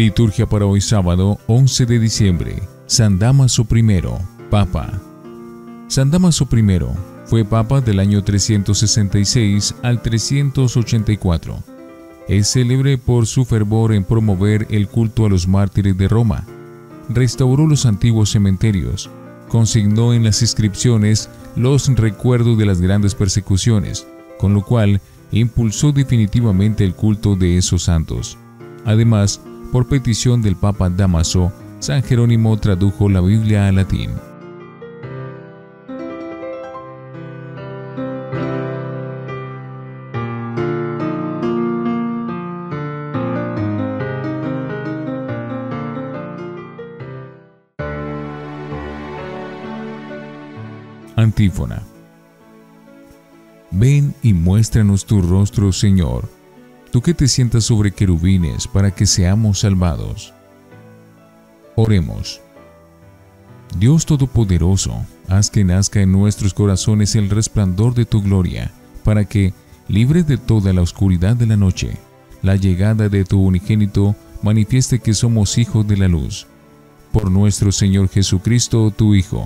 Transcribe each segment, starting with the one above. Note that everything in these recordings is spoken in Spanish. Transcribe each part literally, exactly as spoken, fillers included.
Liturgia para hoy sábado once de diciembre. San Dámaso primero, Papa. San Dámaso primero fue Papa del año trescientos sesenta y seis al trescientos ochenta y cuatro. Es célebre por su fervor en promover el culto a los mártires de Roma. Restauró los antiguos cementerios, consignó en las inscripciones los recuerdos de las grandes persecuciones, con lo cual impulsó definitivamente el culto de esos santos. Además, por petición del Papa Dámaso, San Jerónimo tradujo la Biblia al latín. Antífona. Ven y muéstranos tu rostro, Señor, tú que te sientas sobre querubines para que seamos salvados. Oremos. Dios Todopoderoso, haz que nazca en nuestros corazones el resplandor de tu gloria, para que, libres de toda la oscuridad de la noche, la llegada de tu unigénito manifieste que somos hijos de la luz. Por nuestro Señor Jesucristo, tu Hijo.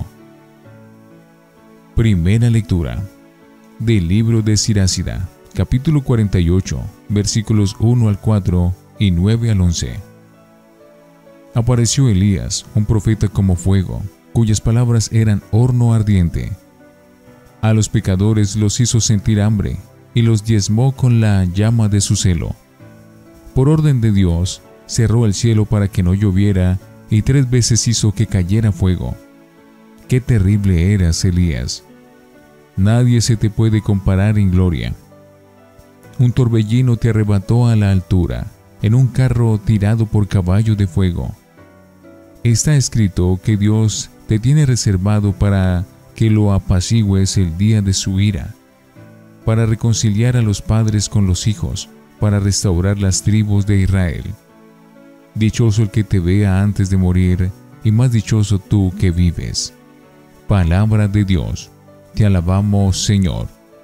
Primera lectura del libro de Sirácida, capítulo cuarenta y ocho, versículos uno al cuatro y nueve al once. Apareció Elías, un profeta como fuego, cuyas palabras eran horno ardiente. A los pecadores los hizo sentir hambre, y los diezmó con la llama de su celo. Por orden de Dios, cerró el cielo para que no lloviera, y tres veces hizo que cayera fuego. ¡Qué terrible eras, Elías! Nadie se te puede comparar en gloria. Un torbellino te arrebató a la altura, en un carro tirado por caballo de fuego. Está escrito que Dios te tiene reservado para que lo apacigües el día de su ira, para reconciliar a los padres con los hijos, para restaurar las tribus de Israel. Dichoso el que te vea antes de morir, y más dichoso tú que vives. Palabra de Dios. Te alabamos, Señor.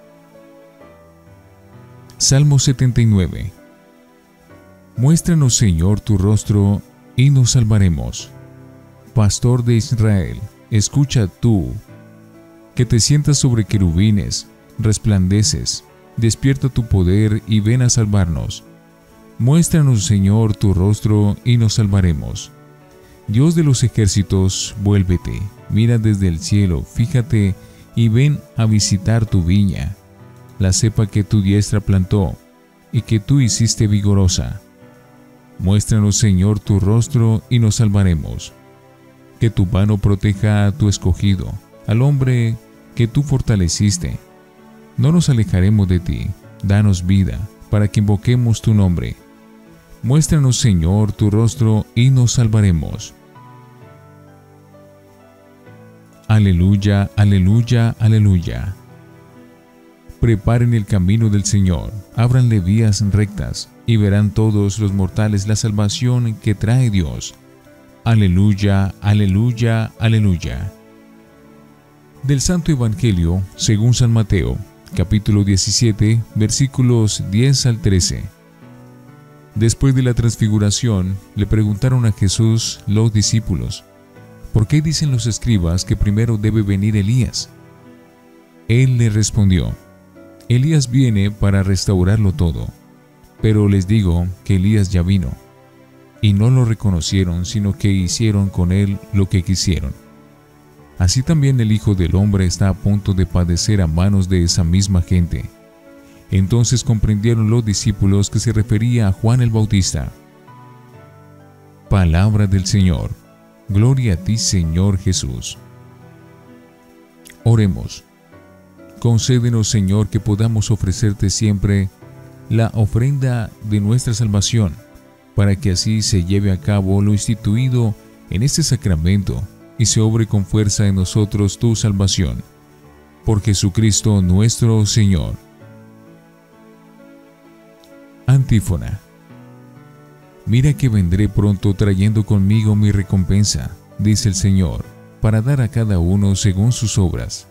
Salmo setenta y nueve. Muéstranos, Señor, tu rostro, y nos salvaremos. Pastor de Israel, escucha tú, que te sientas sobre querubines, resplandeces, despierta tu poder y ven a salvarnos. Muéstranos, Señor, tu rostro, y nos salvaremos. Dios de los ejércitos, vuélvete, mira desde el cielo, fíjate, y ven a visitar tu viña, la cepa que tu diestra plantó, y que tú hiciste vigorosa. Muéstranos, Señor, tu rostro, y nos salvaremos. Que tu mano proteja a tu escogido, al hombre que tú fortaleciste. No nos alejaremos de ti, danos vida, para que invoquemos tu nombre. Muéstranos, Señor, tu rostro, y nos salvaremos. Aleluya, aleluya, aleluya. Preparen el camino del Señor, ábranle vías rectas, y verán todos los mortales la salvación que trae Dios. Aleluya, aleluya, aleluya. Del Santo Evangelio, según San Mateo, capítulo diecisiete, versículos diez al trece. Después de la transfiguración, le preguntaron a Jesús los discípulos: ¿por qué dicen los escribas que primero debe venir Elías? Él le respondió: Elías viene para restaurarlo todo, pero les digo que Elías ya vino, y no lo reconocieron, sino que hicieron con él lo que quisieron. Así también el Hijo del Hombre está a punto de padecer a manos de esa misma gente. Entonces comprendieron los discípulos que se refería a Juan el Bautista. Palabra del Señor. Gloria a ti, Señor Jesús. Oremos. Concédenos, Señor, que podamos ofrecerte siempre la ofrenda de nuestra salvación, para que así se lleve a cabo lo instituido en este sacramento y se obre con fuerza en nosotros tu salvación. Por Jesucristo nuestro Señor. Antífona. Mira que vendré pronto trayendo conmigo mi recompensa, dice el Señor, para dar a cada uno según sus obras.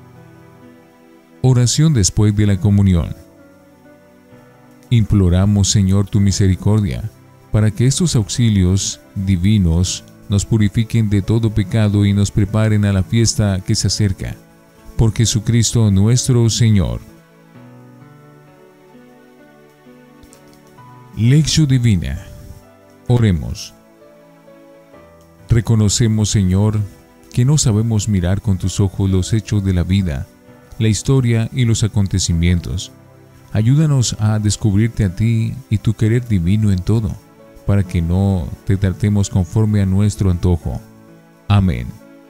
Oración después de la comunión. Imploramos, Señor, tu misericordia, para que estos auxilios divinos nos purifiquen de todo pecado y nos preparen a la fiesta que se acerca. Por Jesucristo nuestro Señor. Lección Divina. Oremos. Reconocemos, Señor, que no sabemos mirar con tus ojos los hechos de la vida, la historia y los acontecimientos. Ayúdanos a descubrirte a ti y tu querer divino en todo, para que no te tratemos conforme a nuestro antojo. Amén.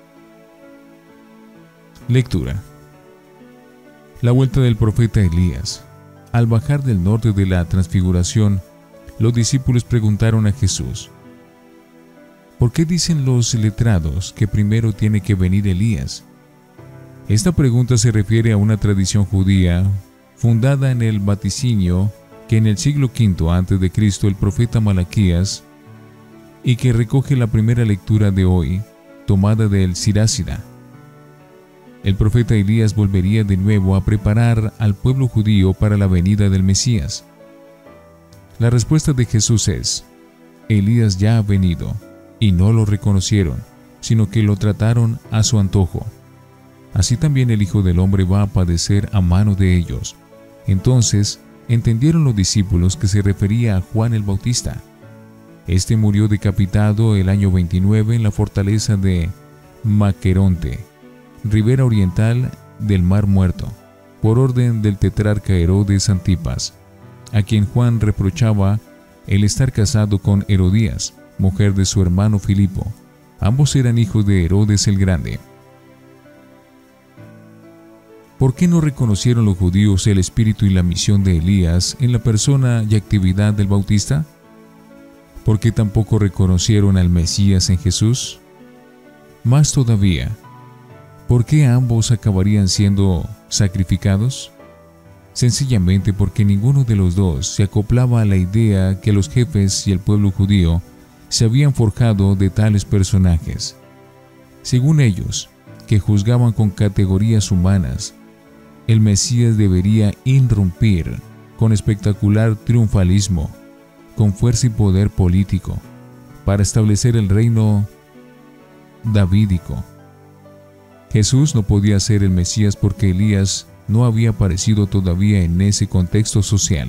Lectura. La vuelta del profeta Elías. Al bajar del norte de la transfiguración, los discípulos preguntaron a Jesús: ¿por qué dicen los letrados que primero tiene que venir Elías? Esta pregunta se refiere a una tradición judía fundada en el vaticinio que en el siglo quinto antes de Cristo el profeta Malaquías, y que recoge la primera lectura de hoy, tomada del Sirácida. El profeta Elías volvería de nuevo a preparar al pueblo judío para la venida del Mesías. La respuesta de Jesús es: Elías ya ha venido, y no lo reconocieron, sino que lo trataron a su antojo. Así también el Hijo del Hombre va a padecer a mano de ellos. Entonces entendieron los discípulos que se refería a Juan el Bautista. Este murió decapitado el año veintinueve en la fortaleza de Maqueronte, ribera oriental del Mar Muerto, por orden del tetrarca Herodes Antipas, a quien Juan reprochaba el estar casado con Herodías, mujer de su hermano Filipo. Ambos eran hijos de Herodes el Grande. ¿Por qué no reconocieron los judíos el espíritu y la misión de Elías en la persona y actividad del Bautista? ¿Por qué tampoco reconocieron al Mesías en Jesús? Más todavía, ¿por qué ambos acabarían siendo sacrificados? Sencillamente porque ninguno de los dos se acoplaba a la idea que los jefes y el pueblo judío se habían forjado de tales personajes. Según ellos, que juzgaban con categorías humanas, el Mesías debería irrumpir con espectacular triunfalismo, con fuerza y poder político, para establecer el reino davídico. Jesús no podía ser el Mesías porque Elías no había aparecido todavía en ese contexto social.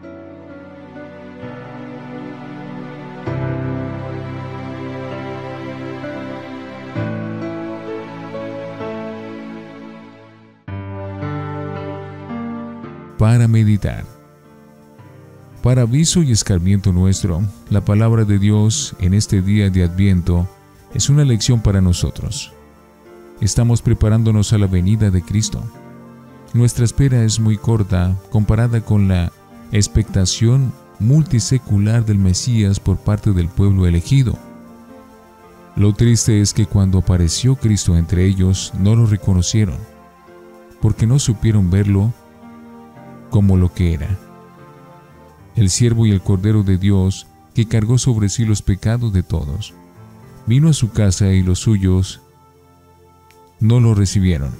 Para meditar. Para aviso y escarmiento nuestro, la palabra de Dios en este día de Adviento es una lección para nosotros. Estamos preparándonos a la venida de Cristo. Nuestra espera es muy corta comparada con la expectación multisecular del Mesías por parte del pueblo elegido. Lo triste es que cuando apareció Cristo entre ellos no lo reconocieron, porque no supieron verlo como lo que era: el siervo y el Cordero de Dios que cargó sobre sí los pecados de todos. Vino a su casa y los suyos no lo recibieron.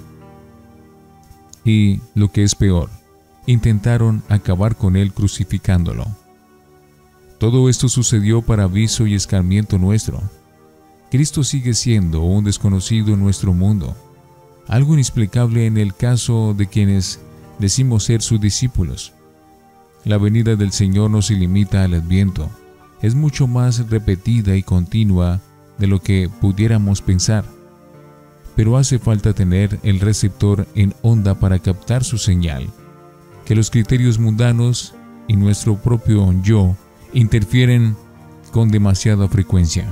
Y, lo que es peor, intentaron acabar con él crucificándolo. Todo esto sucedió para aviso y escarmiento nuestro. Cristo sigue siendo un desconocido en nuestro mundo, algo inexplicable en el caso de quienes decimos ser sus discípulos. La venida del Señor no se limita al Adviento, es mucho más repetida y continua de lo que pudiéramos pensar. Pero hace falta tener el receptor en onda para captar su señal, que los criterios mundanos y nuestro propio yo interfieren con demasiada frecuencia.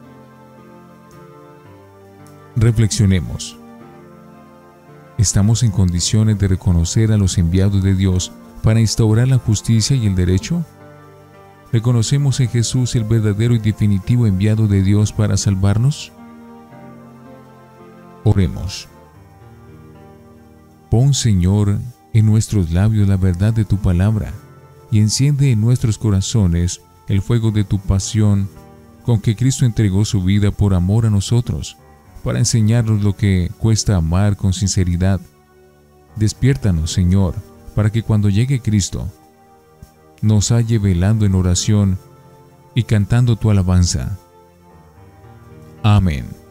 Reflexionemos. ¿Estamos en condiciones de reconocer a los enviados de Dios para instaurar la justicia y el derecho? ¿Reconocemos en Jesús el verdadero y definitivo enviado de Dios para salvarnos? Oremos. Pon, Señor, en nuestros labios la verdad de tu palabra y enciende en nuestros corazones el fuego de tu pasión con que Cristo entregó su vida por amor a nosotros, para enseñarnos lo que cuesta amar con sinceridad. Despiértanos, Señor, para que cuando llegue Cristo, nos halle velando en oración y cantando tu alabanza. Amén.